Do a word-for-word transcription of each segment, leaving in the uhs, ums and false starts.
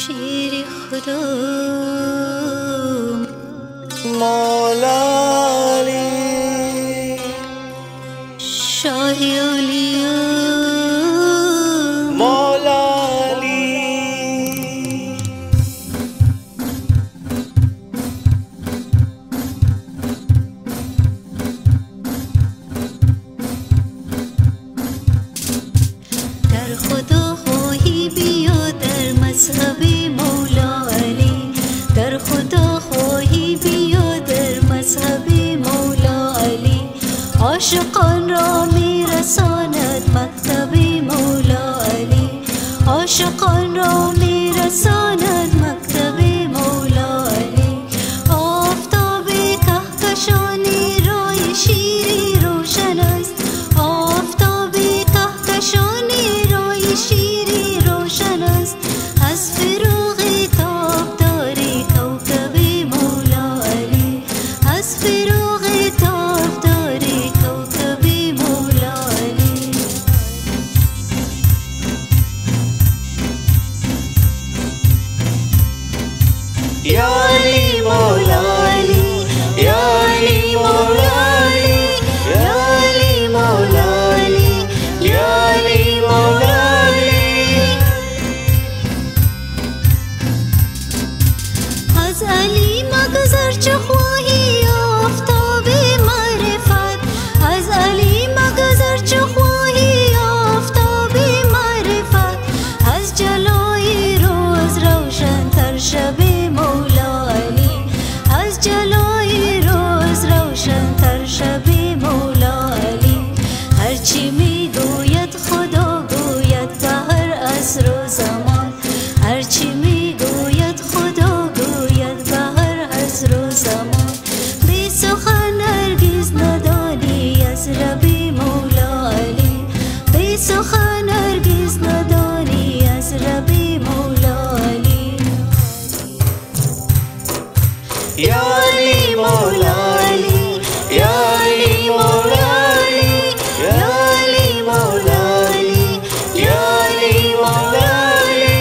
شیر خدا مولا علی شاه اولیاء مولا علی در خدا خواهی بیا در مذهب مولا علی در خدا خواهی بیا در مذهب مولا علی عاشقان را میرساند مکتب مولا علی عاشقان را میرساند مکتب مولا علی آفتاب کهکشانی رای شیری روشن است آفتاب کهکشانی رای شیری روشن است از فروغ تابدار کوكب مولا علی از فروغ تابدار کوكب مولا علی یا علی مولا علی یا علی مولا علی یا علی مولا علی یا علی مولا علی از علی مگذر چه خواهی آفتاب معرفت از علی مگذر چه خواهی آفتاب معرفت از جلای روز روشن تر شب مولا علی از جلای روز روشن تر شب مولا علی هرچی میگوید خدا گوید به هر عصر و زمان هرچی میگوید خدا گوید به هر عصر و زمان بی سخن هرگز ندانی از رب مولا علی بی سخن هرگز ندانی از رب مولا علی یا علی مولا علی یا علی مولا علی یا علی مولا علی یا علی مولا علی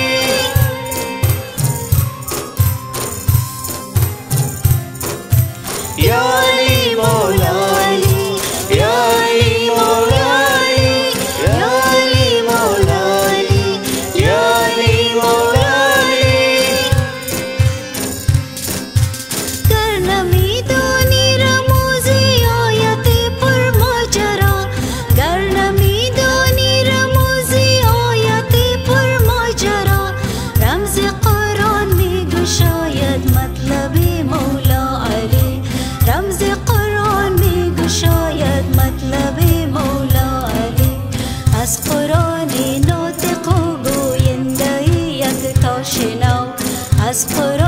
یا علی مولا علی یا علی مولا علی یا علی مولا علی یا علی مولا علی گر نمیدانی رموزی آیت پر ماجرا گر نمیدانی رموزی آیت پر ماجرا رمز قرآن میگشاید مطلب مولا علی رمز قرآن میگشاید مطلب مولا علی از قرآن ناطق و گوینده یک تا شنو از قرآن